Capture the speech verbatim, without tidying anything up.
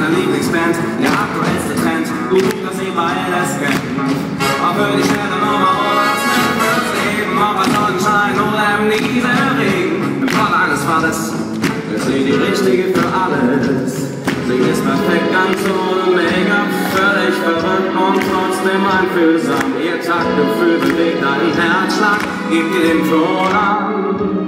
meiner Lieblingsband, der aktuellste Trend, gut, dass ihr beides kennt. Ob für die schnelle Nummer oder das Netz fürs Leben, ob bei Sonnenschein oder im Nieselregen. Im Fall eines Falles ist sie die richtige für alles. Sie ist perfekt, ganz ohne Make-up, völlig verrückt und trotzdem einfühlsam. Ihr Taktgefühl bewegt deinen Herzschlag, gib ihr den Ton an.